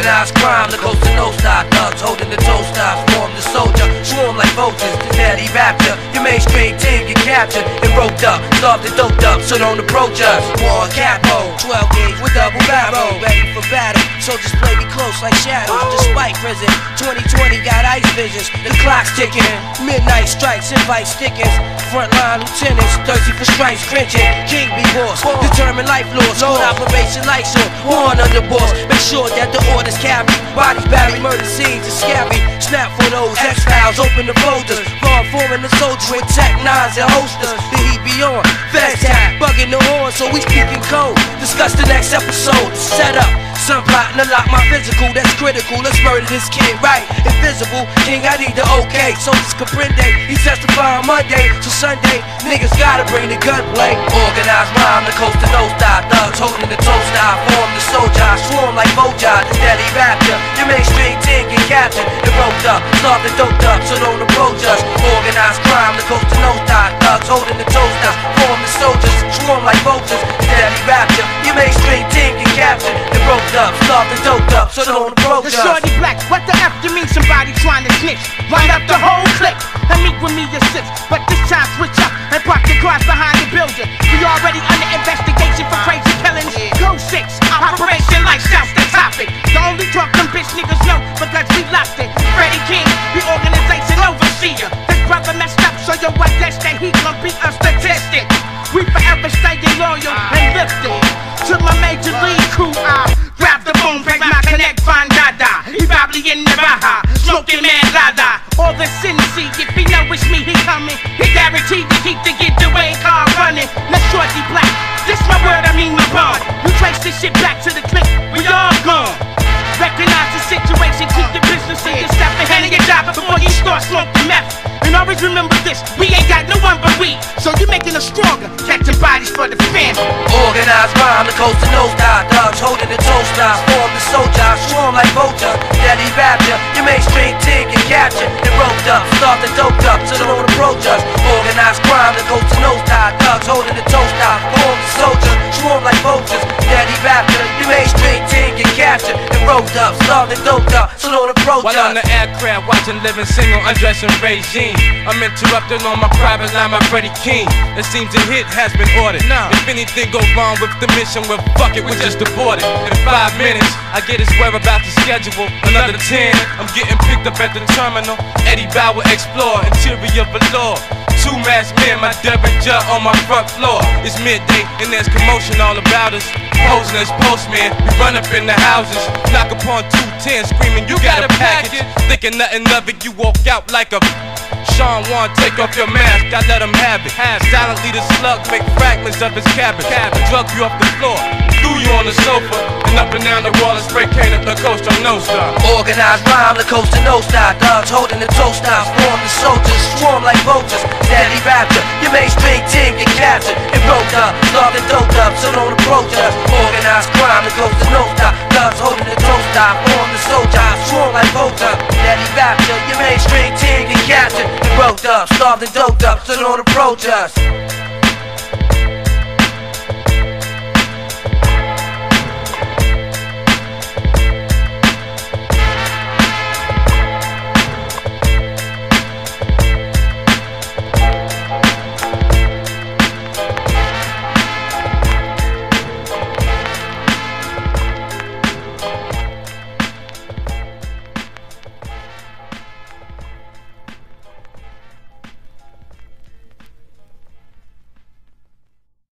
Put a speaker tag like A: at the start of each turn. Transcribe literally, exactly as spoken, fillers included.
A: Organized crime, the coast to no stop. Thugs holding the toe stops, form the soldier, swarm like vultures, the daddy rapture. Your mainstream team get captured and roped up, starved and doped up, so don't approach us. War capo, twelve gauge with double barrel, ready for battle. Soldiers play me close like shadows, despite prison. Twenty twenty got ice visions, the clock's ticking. Midnight strikes, invite stickers. Frontline lieutenants, thirsty for stripes, cringing. King be boss, determined life laws. Hold operation lights on, warn under boss. Make sure that the orders carry. Bodies buried, murder scenes are scary. Snap for those X-Files, open the folders. Raw forming the soldiers with tech nines and holsters. The heat be on, fast tap, bugging the horn, so we speaking code. Discuss the next episode, set up. Some plotting to lock my physical, that's critical. Let's murder this kid, right? Invisible, king, I need the okay. Soldiers comprende, he testify on Monday. So Sunday, niggas gotta bring the gunplay. Organized rhyme, the coast to no stop. Thugs holding the toe stop, form the soldier. Swarm like Boja, the steady rapture. Your mainstream team get captured and roped up, starved and doped up, so don't approach us. Organized crime, the coast to no stop. Thugs holding the toe stop, form the soldiers. Swarm like vultures, the steady rapture. Your mainstream team get captured and roped up, starved and doped up, so don't approach us.
B: The shorty black, what the F you mean somebody trying to snitch? Line up the whole clique and meet with me your six, but this time switch up and park your cars behind the building. We already under investigation for crazy killings. Go six, Operation Lifestyle's the topic. The only talk them bitch niggas know because we lost it. Freddie King, the organization overseer. This brother messed up, so yo, I guess that he gon' be a statistic. We forever staying loyal and lifted. To my major league crew, I grab the boom, break my connect, find Dada. He probably in the Baja, smoking man Lada. All the sin see, if he know it's me, he coming. He guaranteed to keep the getaway car running. Let's shorty black, this my word, I mean my bond. You trace this shit back to the clip, we all gone. Recognize the situation, keep your business in your stuff and handle your job before you start smoking meth. And always remember this, we ain't got no one but we. So you're making us stronger, catching bodies for the family.
A: Organized rhyme, the coast to no stop. Thugs holding the toe stop, form the soldier. Swarm like vulture, daddy rapture. Your mainstream team get captured and roped up, starved and doped up, so don't approach us. Organized crime, the coast to no stop. Thugs holding the toe stop, form the soldier. Swarm like vultures, daddy rapture. Your mainstream team get captured and roped up, starved and doped up, so don't approach
C: While
A: us.
C: on the aircraft watching living single, undressing regime, I'm interrupted on my private line by Freddie King. It seems a hit has been ordered. Nah. If anything goes wrong with the mission, well fuck it, we just abort it. In five minutes, I get his whereabouts to schedule. Another ten, I'm getting picked up at the terminal. Eddie Bauer explore, interior velour. Two masked men, my Derringer on my front floor. It's midday and there's commotion all about us. Posing as postman, we run up in the houses, knock upon two ten, screaming, you got a package. Thinking nothing of it, you walk out like a Sean Wan, take off your mask, I let him have it. Silently the slug make fragments of his cabbage. Drug you off the floor, threw you on the sofa, and up and down the wall and spray paint up the coast on no stop.
A: Organized rhyme, the coast to no stop. Thugs holding the toe stops, form the soldiers. Swarm like vultures, steady rapture. Your mainstream team get captured and roped up, starved and doped up, so don't approach us. Organized crime, the coast to no stop. Thugs holding the toe stop, form the soldiers. Swarm like vultures, steady rapture. Your mainstream team get captured and roped up, starved and doped up, so don't approach us.